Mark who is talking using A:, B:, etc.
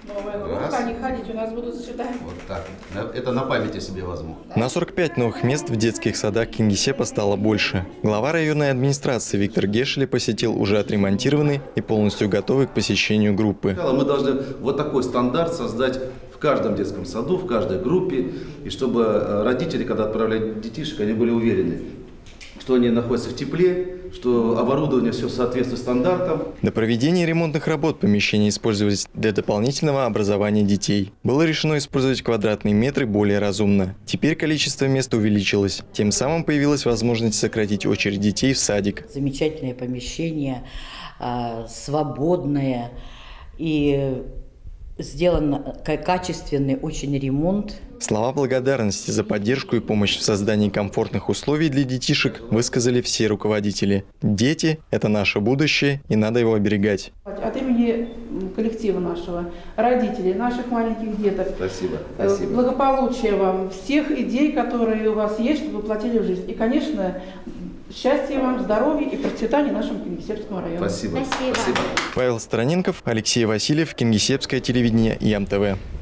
A: Они ходить у нас будут сюда.
B: Вот так. Это на память я себе возьму.
C: На 45 новых мест в детских садах Кингисеппа стало больше. Глава районной администрации Виктор Гешели посетил уже отремонтированный и полностью готовый к посещению группы.
B: Мы должны вот такой стандарт создать в каждом детском саду, в каждой группе, и чтобы родители, когда отправляют детишек, они были уверены, что они находятся в тепле, что оборудование все соответствует стандартам.
C: До проведения ремонтных работ помещения использовались для дополнительного образования детей. Было решено использовать квадратные метры более разумно. Теперь количество мест увеличилось. Тем самым появилась возможность сократить очередь детей в садик.
D: Замечательное помещение, свободное, и сделан качественный очень ремонт.
C: Слова благодарности за поддержку и помощь в создании комфортных условий для детишек высказали все руководители. Дети – это наше будущее, и надо его оберегать.
A: От имени коллектива нашего, родителей, наших маленьких деток.
B: Спасибо. Спасибо.
A: Благополучия вам, всех идей, которые у вас есть, чтобы воплотили в жизнь. И, конечно, счастья вам, здоровья и процветания нашему Кингисеппскому району.
B: Спасибо. Спасибо.
C: Павел Стороненков, Алексей Васильев, Кингисеппское телевидение, ЯМ-ТВ.